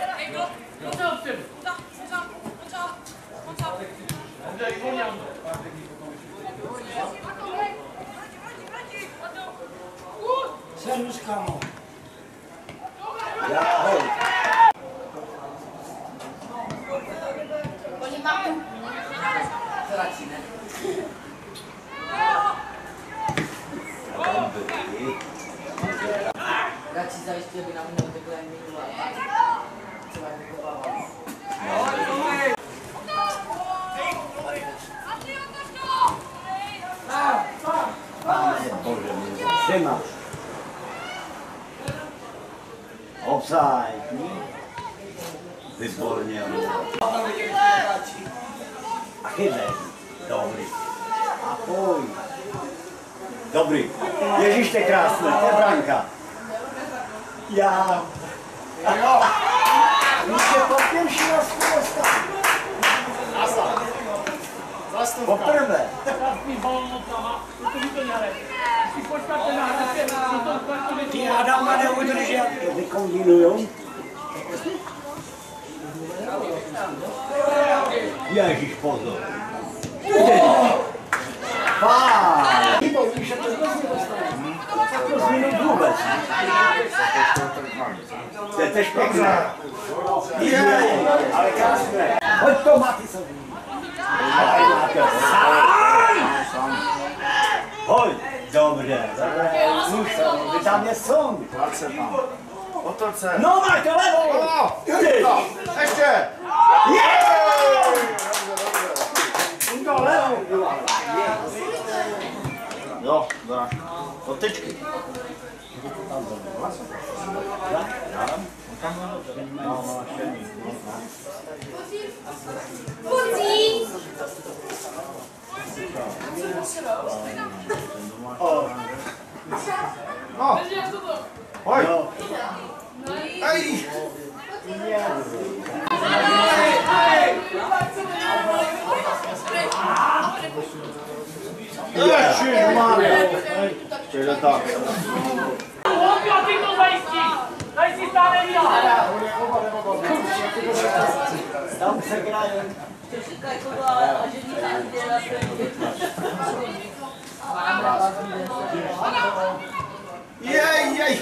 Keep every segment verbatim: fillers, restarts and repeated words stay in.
Servus, kámo. Ahoj. Oni mapu. Radši zajistí, aby nám neutekla jen minula. Třeba vychovávám. Bože můj, Šima. Offside. Výborně. A chybe. Dobrý. A pojď. Dobrý. Ježíš, to je krásné, to je branka. Já. Víš, je popěrší na spousta. Poprvé. Ty Adama neudrží, jak to vykombinujou. Ježíš, pozor. Fáj. To změnit vůbec. To je tež pěkné. Jej, ale krásné. Hoď to, Matisovi. Hoď. Dobře, dobře. Už tam je song. Otoč se. No, máš to levou. Ještě. To levou. Jo, dobrá. Otečky. Puzí! No. Pojď. Ej. Ježišmarja. Ještě tak. Ty to zajistí! Zajistí stále výhra! Tam se hraje. Jej, jej.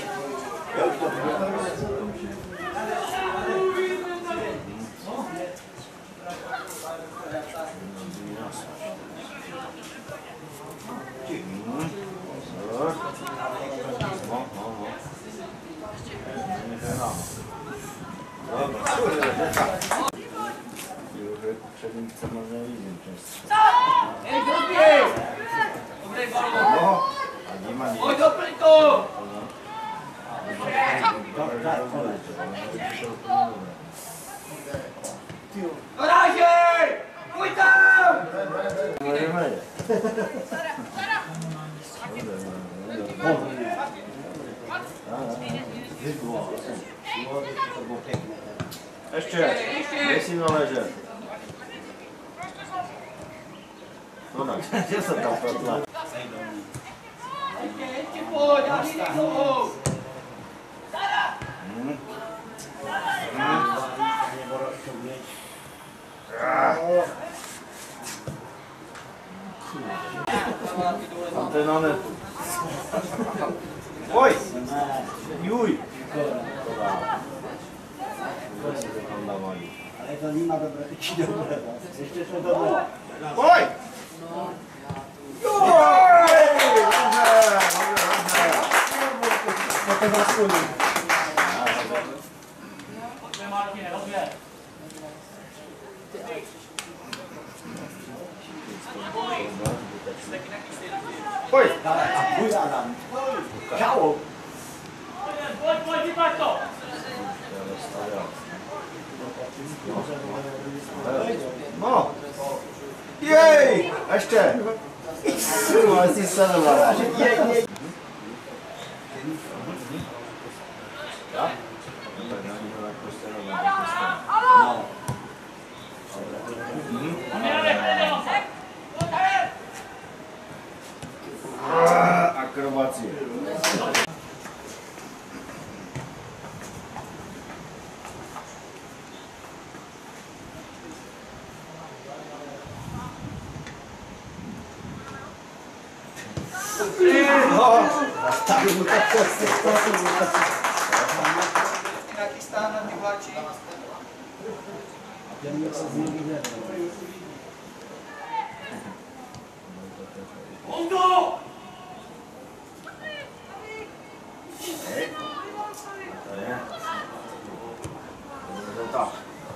Přednice možná vidím často. Ej, dobrý! Dobrý balon! No, a nima nic. Pojď do pliku! Dorážej! Pojď tam! Ještě, jestli naležet. No tak, že se tam protla. Ještě, ještě pojď, já jdi dlouhou! Tam ten na netu. Pojď! Juj! Ale to nemá dobré, či dobré. Ještě to dobré. Pojď! Pojď! A půjď Adam. Čau. Pojď, pojď, vypaď to! No! Jej! Ještě! No, ale jsi se nevala. Akrobacie. Nachystána, Miláči. Honzo! Tak.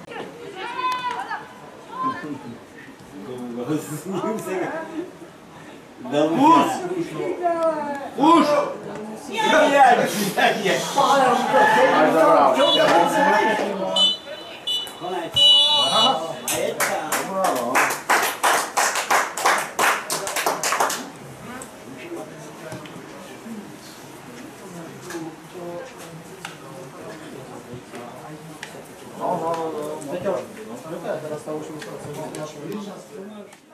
Už! Už! Je, je. Máš zabrát. Konec. Aha. A je tam. No. No, no, no, no. Teď jo, teraz to už pracovat.